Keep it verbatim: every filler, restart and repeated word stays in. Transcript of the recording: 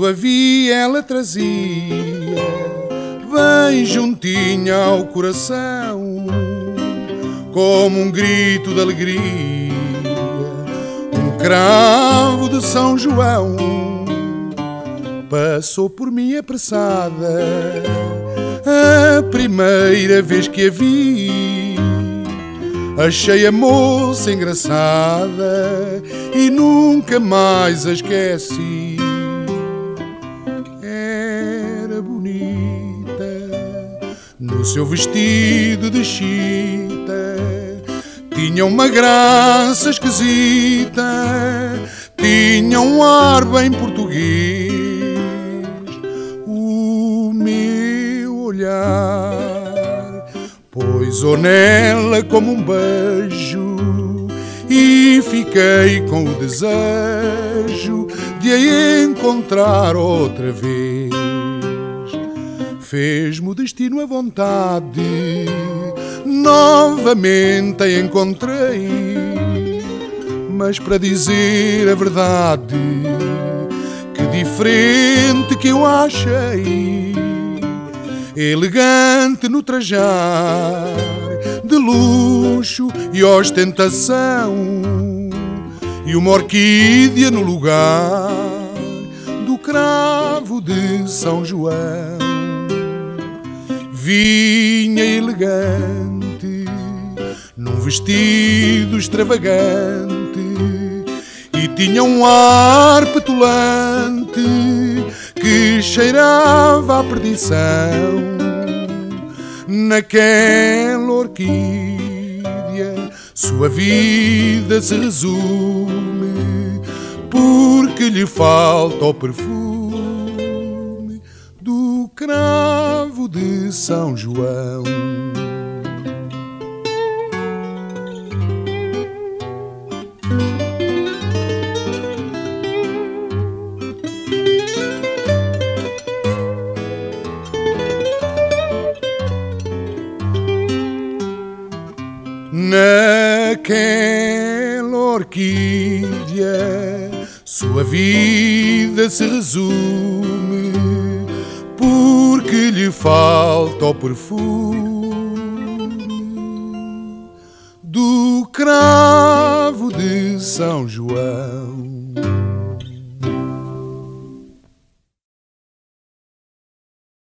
quando a vi ela trazia bem juntinha ao coração, como um grito de alegria, um cravo de São João. Passou por mim apressada a primeira vez que a vi. Achei a moça engraçada e nunca mais a esqueci. Era bonita no seu vestido de chita, tinha uma graça esquisita, tinha um ar bem português. O meu olhar poisou nela como um beijo e fiquei com o desejo de a encontrar outra vez. Fez-me o destino a vontade, novamente a encontrei, mas para dizer a verdade, que diferente que eu achei. Elegante no trajar, de luxo e ostentação, e uma orquídea no lugar do cravo de São João. Vinha elegante num vestido extravagante e tinha um ar petulante que cheirava à perdição. Naquela orquídea sua vida se resume, porque lhe falta o perfume do cravo de São João. Naquela orquídea sua vida se resume, porque lhe falta o perfume do cravo de São João.